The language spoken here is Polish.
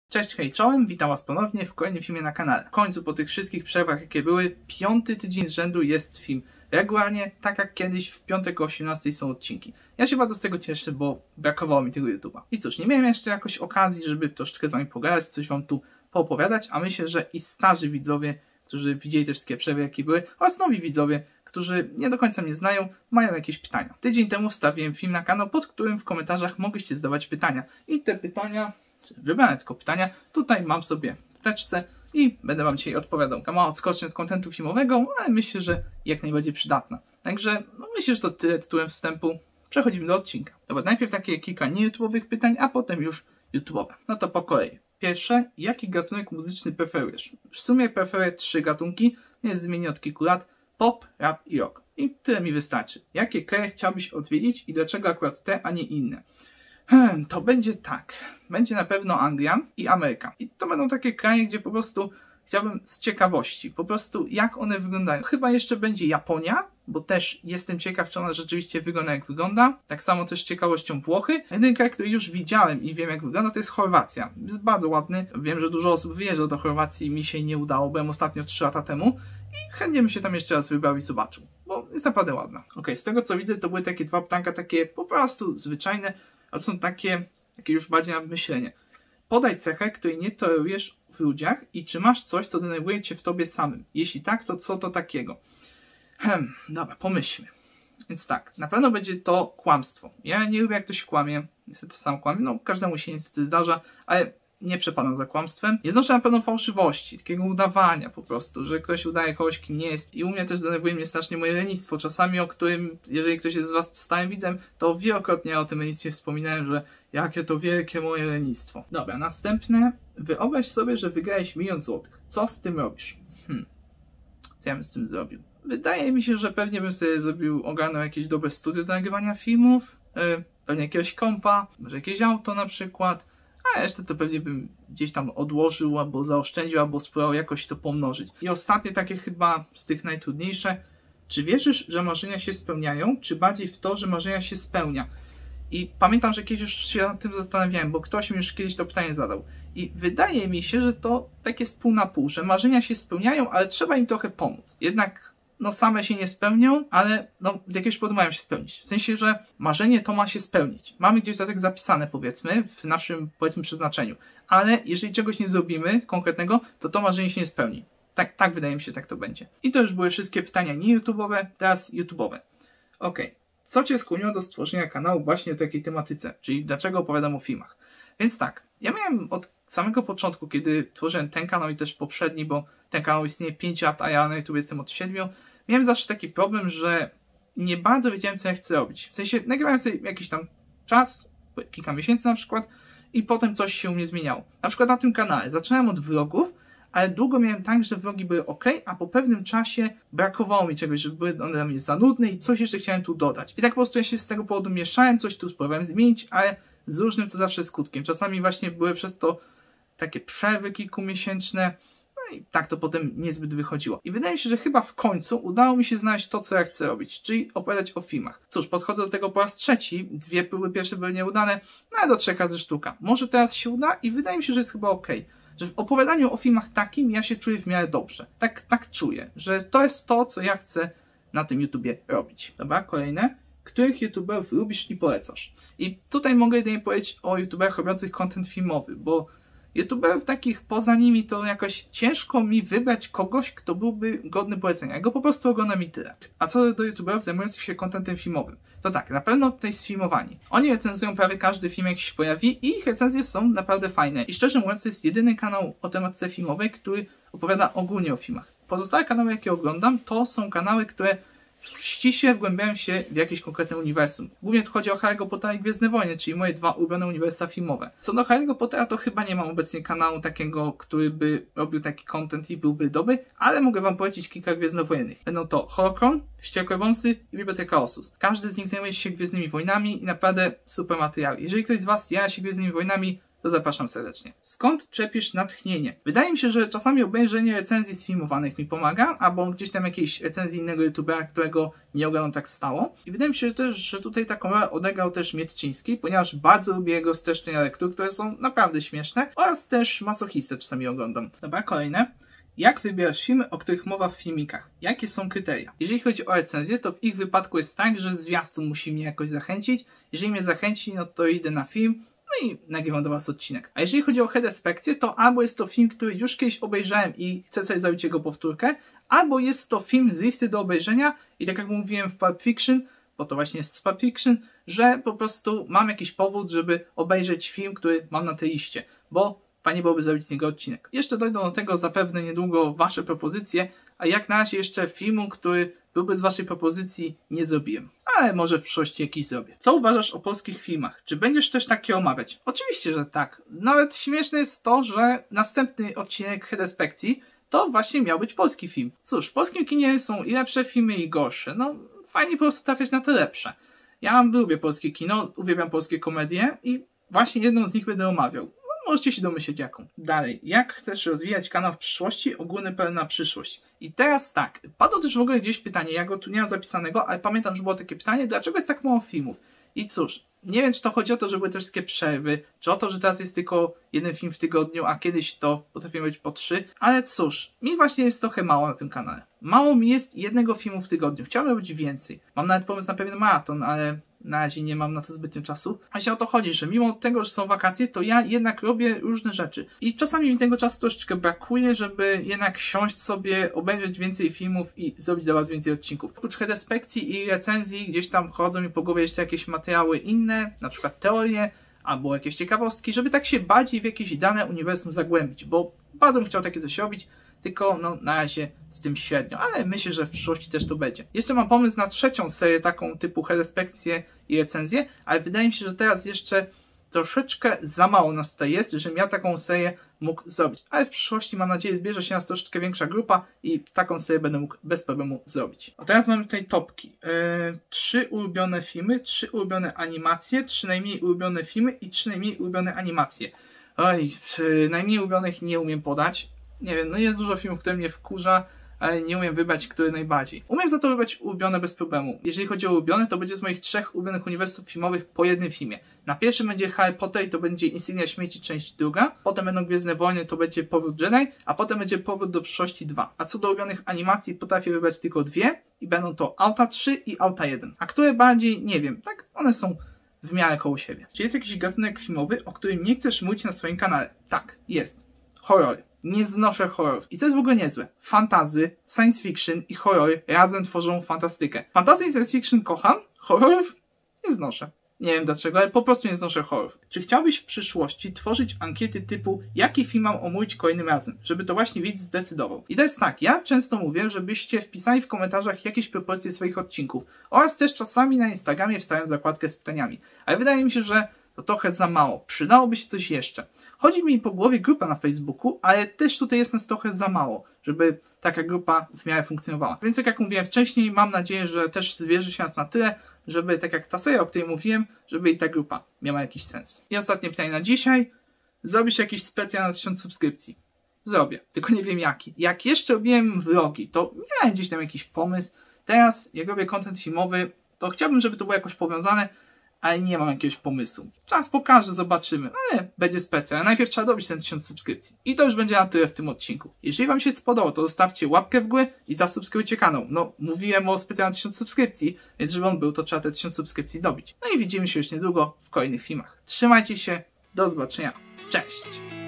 Cześć, hej, czołem, witam was ponownie w kolejnym filmie na kanale. W końcu po tych wszystkich przerwach, jakie były, 5. tydzień z rzędu jest film. Regularnie, tak jak kiedyś, w piątek o 18 są odcinki. Ja się bardzo z tego cieszę, bo brakowało mi tego YouTube'a. I cóż, nie miałem jeszcze jakoś okazji, żeby troszeczkę z wami pogadać, coś wam tu poopowiadać, a myślę, że i starzy widzowie, którzy widzieli też wszystkie przerwy, jakie były, oraz nowi widzowie, którzy nie do końca mnie znają, mają jakieś pytania. Tydzień temu wstawiłem film na kanał, pod którym w komentarzach mogliście zadawać pytania. I te pytania, wybrane tylko pytania, tutaj mam sobie w teczce i będę wam dzisiaj odpowiadał. Mała odskocznia od kontentu filmowego, ale myślę, że jak najbardziej przydatna. Także myślę, że to tyle tytułem wstępu. Przechodzimy do odcinka. Dobra, najpierw takie kilka nie-YouTube'owych pytań, a potem już YouTube'owe. No to po kolei. Pierwsze, jaki gatunek muzyczny preferujesz? W sumie preferuję 3 gatunki, więc zmienię od kilku lat: pop, rap i rock. I tyle mi wystarczy. Jakie kraje chciałbyś odwiedzić i dlaczego akurat te, a nie inne? To będzie tak. Będzie na pewno Anglia i Ameryka. I to będą takie kraje, gdzie po prostu chciałbym z ciekawości, po prostu jak one wyglądają. Chyba jeszcze będzie Japonia, bo też jestem ciekaw, czy ona rzeczywiście wygląda jak wygląda. Tak samo też z ciekawością Włochy. Jeden kraj, który już widziałem i wiem jak wygląda, to jest Chorwacja. Jest bardzo ładny. Wiem, że dużo osób wyjeżdża do Chorwacji, mi się nie udało, byłem ostatnio 3 lata temu i chętnie bym się tam jeszcze raz wybrał i zobaczył, bo jest naprawdę ładna. Okej, z tego co widzę, to były takie 2 pytanka, takie po prostu zwyczajne, ale są takie już bardziej na myślenie. Podaj cechę, której nie tolerujesz w ludziach i czy masz coś, co denerwuje cię w tobie samym. Jeśli tak, to co to takiego? Dobra, pomyślmy. Więc tak, na pewno będzie to kłamstwo. Ja nie lubię, jak ktoś kłamie. Niestety sam kłamie. No, każdemu się niestety zdarza, ale nie przepadam za kłamstwem. Nie znoszę na pewno fałszywości, takiego udawania po prostu, że ktoś udaje kogoś, kim nie jest. I u mnie też denerwuje mnie strasznie moje lenistwo. Czasami, o którym, jeżeli ktoś jest z was stałym widzem, to wielokrotnie o tym lenistwie wspominałem, że jakie to wielkie moje lenistwo. Dobra, następne. Wyobraź sobie, że wygrałeś 1 000 000 złotych. Co z tym robisz? Co ja bym z tym zrobił? Wydaje mi się, że pewnie bym sobie ogarnął jakieś dobre studio do nagrywania filmów, pewnie jakiegoś kompa, może jakieś auto na przykład, a jeszcze to pewnie bym gdzieś tam odłożył, albo zaoszczędził, albo spróbował jakoś to pomnożyć. I ostatnie takie chyba z tych najtrudniejsze. Czy wierzysz, że marzenia się spełniają, czy bardziej w to, że marzenia się spełnia? I pamiętam, że kiedyś już się nad tym zastanawiałem, bo ktoś mi już kiedyś to pytanie zadał. I wydaje mi się, że to tak jest pół na pół, że marzenia się spełniają, ale trzeba im trochę pomóc. Jednak same się nie spełnią, ale z jakiegoś powodu mają się spełnić. W sensie, że marzenie to ma się spełnić. Mamy gdzieś to tak zapisane, powiedzmy, w naszym, przeznaczeniu. Ale jeżeli czegoś nie zrobimy konkretnego, to marzenie się nie spełni. Tak wydaje mi się, tak to będzie. I to już były wszystkie pytania nie YouTube'owe, teraz YouTube'owe. Okej. Co cię skłoniło do stworzenia kanału właśnie w takiej tematyce? Czyli dlaczego opowiadam o filmach? Więc tak, ja miałem od samego początku, kiedy tworzyłem ten kanał i też poprzedni, bo ten kanał istnieje 5 lat, a ja na YouTube jestem od 7, miałem zawsze taki problem, że nie bardzo wiedziałem, co ja chcę robić. W sensie nagrywałem sobie jakiś tam czas, kilka miesięcy na przykład, i potem coś się u mnie zmieniało. Na przykład na tym kanale zaczynałem od vlogów, ale długo miałem tak, że vlogi były ok, a po pewnym czasie brakowało mi czegoś, żeby były one dla mnie za nudne i coś jeszcze chciałem tu dodać. I tak po prostu ja się z tego powodu mieszałem, coś tu spróbowałem zmienić, ale z różnym co zawsze skutkiem. Czasami właśnie były przez to takie przerwy kilkumiesięczne, no i tak to potem niezbyt wychodziło. I wydaje mi się, że chyba w końcu udało mi się znaleźć to, co ja chcę robić, czyli opowiadać o filmach. Cóż, podchodzę do tego po raz 3, 2 próby pierwsze były nieudane, no ale do 3 razy sztuka. Może teraz się uda i wydaje mi się, że jest chyba ok. Że w opowiadaniu o filmach takim ja się czuję w miarę dobrze. Tak czuję, że to jest to, co ja chcę na tym YouTubie robić. Dobra, kolejne. Których YouTuberów lubisz i polecasz? I tutaj mogę jedynie powiedzieć o YouTuberach robiących content filmowy, bo YouTuberów takich poza nimi to jakoś ciężko mi wybrać kogoś, kto byłby godny polecenia. Ja go po prostu oglądam i tyle. A co do YouTuberów zajmujących się contentem filmowym, to tak, na pewno tutaj sfilmowani. Oni recenzują prawie każdy film, jaki się pojawi i ich recenzje są naprawdę fajne. I szczerze mówiąc, to jest jedyny kanał o tematyce filmowej, który opowiada ogólnie o filmach. Pozostałe kanały, jakie oglądam, to są kanały, które ściśle wgłębiają się w jakieś konkretne uniwersum. Głównie tu chodzi o Harry'ego Pottera i Gwiezdne Wojny, czyli moje 2 ulubione uniwersa filmowe. Co do Harry'ego Pottera, to chyba nie mam obecnie kanału takiego, który by robił taki content i byłby dobry, ale mogę wam polecić kilka gwiezdnowojennych. Będą to Horcrux, Wściekłe Wąsy i Biblioteka Osus. Każdy z nich zajmuje się Gwiezdnymi Wojnami i naprawdę super materiały. Jeżeli ktoś z was jara się Gwiezdnymi Wojnami, to zapraszam serdecznie. Skąd czerpiesz natchnienie? Wydaje mi się, że czasami obejrzenie recenzji sfilmowanych mi pomaga, albo gdzieś tam jakiejś recenzji innego youtubera, którego nie oglądam tak stało. I wydaje mi się też, że tutaj taką rolę odegrał też Mietczyński, ponieważ bardzo lubię jego streszczenia lektur, które są naprawdę śmieszne, oraz też Masochistę czasami oglądam. Dobra, kolejne. Jak wybierasz filmy, o których mowa w filmikach? Jakie są kryteria? Jeżeli chodzi o recenzję, to w ich wypadku jest tak, że zwiastun musi mnie jakoś zachęcić. Jeżeli mnie zachęci, no to idę na film, no i nagrywam do was odcinek. A jeżeli chodzi o retrospekcję, to albo jest to film, który już kiedyś obejrzałem i chcę sobie zrobić jego powtórkę, albo jest to film z listy do obejrzenia i tak jak mówiłem w Pulp Fiction, bo to właśnie jest z Pulp Fiction, że po prostu mam jakiś powód, żeby obejrzeć film, który mam na tej liście, bo fajnie byłoby zrobić z niego odcinek. Jeszcze dojdą do tego zapewne niedługo wasze propozycje, a jak na razie jeszcze filmu, który byłby z waszej propozycji, nie zrobiłem. Ale może w przyszłości jakiś zrobię. Co uważasz o polskich filmach? Czy będziesz też takie omawiać? Oczywiście, że tak. Nawet śmieszne jest to, że następny odcinek retrospekcji to właśnie miał być polski film. Cóż, w polskim kinie są i lepsze filmy, i gorsze. No, fajnie po prostu trafiać na te lepsze. Ja lubię polskie kino, uwielbiam polskie komedie i właśnie jedną z nich będę omawiał. Możecie się domyśleć jaką. Dalej, jak chcesz rozwijać kanał w przyszłości? Ogólny plan na przyszłość. I teraz tak, padło też w ogóle gdzieś pytanie, ja go tu nie mam zapisanego, ale pamiętam, że było takie pytanie, dlaczego jest tak mało filmów? I cóż, nie wiem, czy to chodzi o to, że były też wszystkie przerwy, czy o to, że teraz jest tylko jeden film w tygodniu, a kiedyś to potrafiło być po 3, ale cóż, mi właśnie jest trochę mało na tym kanale. Mało mi jest jednego filmu w tygodniu, chciałbym robić więcej. Mam nawet pomysł na pewien maraton, ale na razie nie mam na to zbytnio czasu. Właśnie o to chodzi, że mimo tego, że są wakacje, to ja jednak robię różne rzeczy. I czasami mi tego czasu troszeczkę brakuje, żeby jednak siąść sobie, obejrzeć więcej filmów i zrobić dla was więcej odcinków. Oprócz retrospekcji i recenzji, gdzieś tam chodzą mi po głowie jeszcze jakieś materiały inne, na przykład teorie, albo jakieś ciekawostki, żeby tak się bardziej w jakieś dane uniwersum zagłębić, bo bardzo bym chciał takie coś robić, tylko no na razie z tym średnio, ale myślę, że w przyszłości też to będzie. Jeszcze mam pomysł na trzecią serię, taką typu retrospekcję i recenzję, ale wydaje mi się, że teraz jeszcze troszeczkę za mało nas tutaj jest, żebym ja taką serię mógł zrobić. Ale w przyszłości, mam nadzieję, zbierze się nas troszeczkę większa grupa i taką serię będę mógł bez problemu zrobić. A teraz mamy tutaj topki. 3 ulubione filmy, 3 ulubione animacje, 3 najmniej ulubione filmy i 3 najmniej ulubione animacje. Oj, najmniej ulubionych nie umiem podać. Nie wiem, no jest dużo filmów, które mnie wkurza, ale nie umiem wybrać, który najbardziej. Umiem za to wybrać ulubione bez problemu. Jeżeli chodzi o ulubione, to będzie z moich 3 ulubionych uniwersów filmowych po jednym filmie. Na pierwszym będzie Harry Potter i to będzie Insygnia Śmierci część 2. Potem będą Gwiezdne Wojny, to będzie Powrót Jedi, a potem będzie Powrót do przyszłości 2. A co do ulubionych animacji, potrafię wybrać tylko 2 i będą to Auta 3 i Auta 1. A które bardziej, nie wiem, tak one są w miarę koło siebie. Czy jest jakiś gatunek filmowy, o którym nie chcesz mówić na swoim kanale? Tak, jest. Horror. Nie znoszę horrorów. I co jest w ogóle niezłe? Fantasy, science fiction i horror razem tworzą fantastykę. Fantasy i science fiction kocham, horrorów nie znoszę. Nie wiem dlaczego, ale po prostu nie znoszę horrorów. Czy chciałbyś w przyszłości tworzyć ankiety typu jaki film mam omówić kolejnym razem? Żeby to właśnie widz zdecydował. I to jest tak, ja często mówię, żebyście wpisali w komentarzach jakieś propozycje swoich odcinków. Oraz też czasami na Instagramie wstawiam zakładkę z pytaniami. Ale wydaje mi się, że to trochę za mało. Przydałoby się coś jeszcze. Chodzi mi po głowie grupa na Facebooku, ale też tutaj jest nas trochę za mało, żeby taka grupa w miarę funkcjonowała. Więc tak jak mówiłem wcześniej, mam nadzieję, że też zbierze się nas na tyle, żeby tak jak ta seria, o której mówiłem, żeby i ta grupa miała jakiś sens. I ostatnie pytanie na dzisiaj. Zrobisz jakiś specjal na 1000 subskrypcji? Zrobię, tylko nie wiem jaki. Jak jeszcze robiłem vlogi, to miałem gdzieś tam jakiś pomysł. Teraz, jak robię content filmowy, to chciałbym, żeby to było jakoś powiązane, ale nie mam jakiegoś pomysłu. Czas pokaże, zobaczymy, ale będzie specjal. Najpierw trzeba dobić ten 1000 subskrypcji. I to już będzie na tyle w tym odcinku. Jeżeli wam się spodobało, to zostawcie łapkę w górę i zasubskrybujcie kanał. No, mówiłem o specjalnym 1000 subskrypcji, więc żeby on był, to trzeba te 1000 subskrypcji dobić. No i widzimy się już niedługo w kolejnych filmach. Trzymajcie się, do zobaczenia, cześć!